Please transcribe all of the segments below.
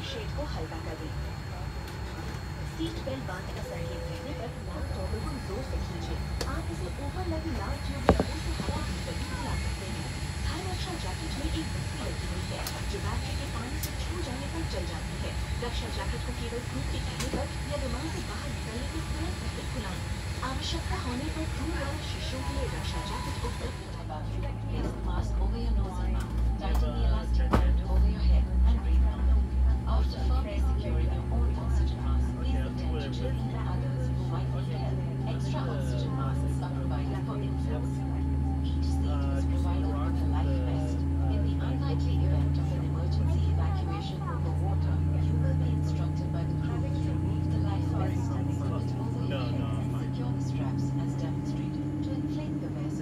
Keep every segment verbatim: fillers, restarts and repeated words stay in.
Shade को हल्का कर दें। सीट बेल्ट बांधने का संकेत रहने पर लाल टॉगल को जोर से खींचें। आप इसे ऊपर लगी लाल ट्यूब में मुंह से हवा भीतर भी फैला सकते हैं। थर्मल रक्षा जैकेट में एक बत्ती लगी हुई है जो बैटरी के पानी से छू जाने पर जल जाती है। रक्षा जैकेट को केवल धूप के कहने पर या विमान से बाहर निकलने के तुरंत पहले खुलाएं। आवश्यकता होने पर धूल वाले शिशुओं के लिए रक्षा जैकेट उपलब्ध है। Place the mask over your nose and mouth. Tighten the elastic band over your head and breathe normally. After firmly securing your own oxygen mask, please attend to children and others who might need help. Extra oxygen masks are provided for infants. Each seat is provided with a life vest. In the unlikely event of an emergency evacuation over water, you will be instructed by the crew to remove the life vest and put it over your head and secure the straps as demonstrated. To inflate the vest,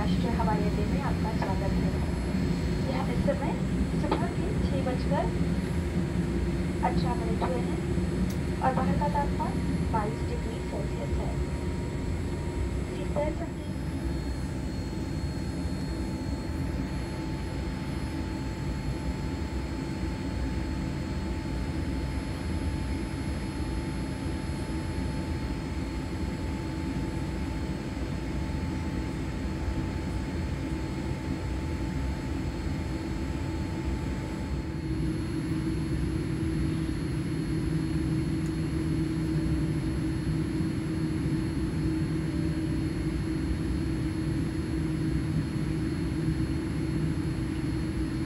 अंतर्राष्ट्रीय हवाई अड्डे में आपका स्वागत है। यहाँ इस समय सुबह के छह बजकर अठारह मिनट हुए हैं और बाहर का तापमान बाईस डिग्री सेल्सियस है। शीतल संगीत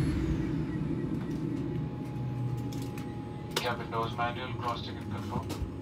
क्या Windows manual cross ticket confirm?